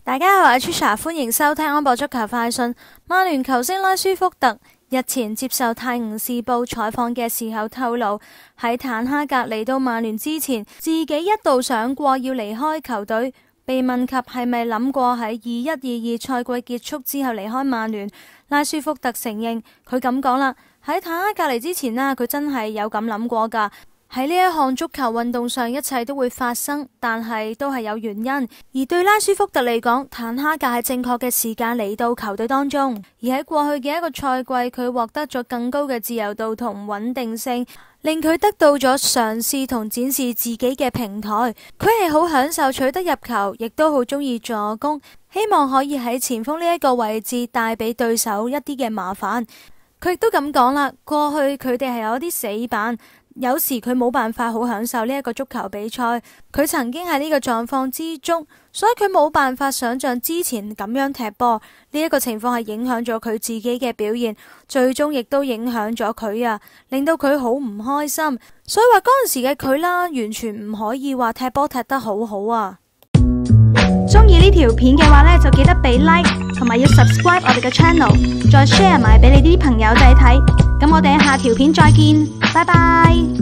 大家好，我係 Trisha， 歡迎收聽安博足球快訊。曼聯球星拉舒福特日前接受《泰晤士報》採訪嘅時候透露，喺坦哈格嚟到曼聯之前，自己一度想過要離開球隊。被問及係咪諗過喺21-22賽季結束之後離開曼聯，拉舒福特承認佢咁講啦，喺坦哈格嚟之前啦，佢真係有咁諗過㗎。喺呢一項足球運動上，一切都會發生，但係都係有原因。而對拉舒福特嚟講，坦哈格喺正確嘅時間嚟到球隊當中，而喺過去嘅一個賽季，佢獲得咗更高嘅自由度同穩定性，令佢得到咗嘗試同展示自己嘅平台。佢係好享受取得入球，亦都好中意助攻，希望可以喺前鋒呢一個位置帶俾對手一啲嘅麻煩。佢亦都咁講啦，過去佢哋係有一啲死板。有時佢冇辦法好享受呢一個足球比賽，佢曾經喺呢個狀況之中，所以佢冇辦法想象之前咁樣踢波。呢一個情況係影響咗佢自己嘅表現，最終亦都影響咗佢啊，令到佢好唔開心。所以話嗰陣時嘅佢啦，完全唔可以話踢波踢得好好啊。 中意呢條片嘅話呢，就記得俾 like 同埋要 subscribe 我哋嘅 channel， 再 share 埋俾你啲朋友仔睇。咁我哋下條片再見，拜拜。